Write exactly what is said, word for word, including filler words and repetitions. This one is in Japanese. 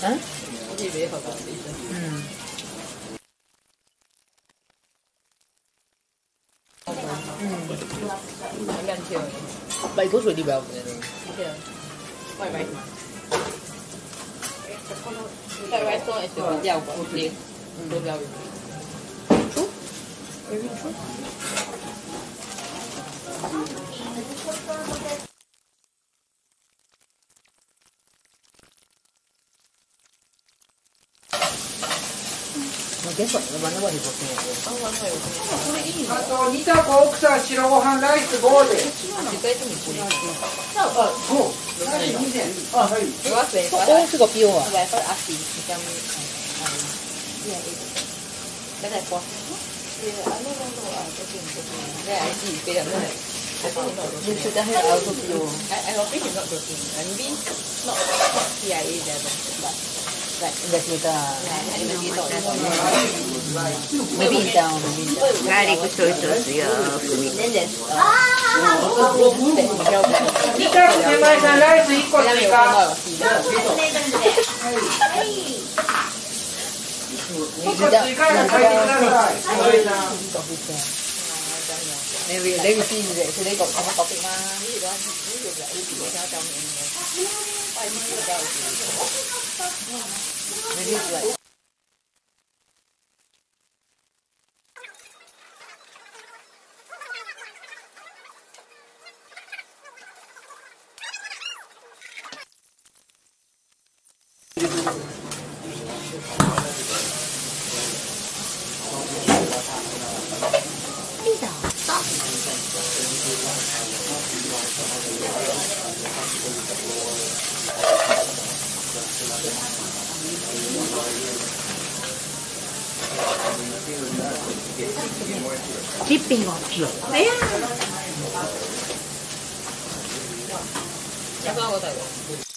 嗯。 我以为好高的。 嗯。 嗯。两两條。 咪嗰水啲有嘅。 條。喂喂。在外送也是比較貴啲，都比較容易。 出？Very true。ゲストの真ん中にこっちに。 あと煮た子奥さん白ご飯ライスごで。 実際にこれ。 あ、ご。あ、はい。 多是個標啊。 係佢阿時咁係。嗰隻波。啊，no no no 啊，嗰啲唔嗰啲，即係自己人都係。 你覺得係有個標 ？I I love it not joking. I mean not not C I A level, but like investigator. Yeah, investigator. Maybe in town, maybe in town. ガーリックソイソースよ。 Then there's 煮た手前さんライスいっこ追加。いっこ追加で書いてください。 你會你會知嘅，佢呢個咁樣角色嘛？ 呢個呢個就呢個比較正面嘅，係呢個比較。 你呢個。 チッピング。 係啊。有翻我睇喎。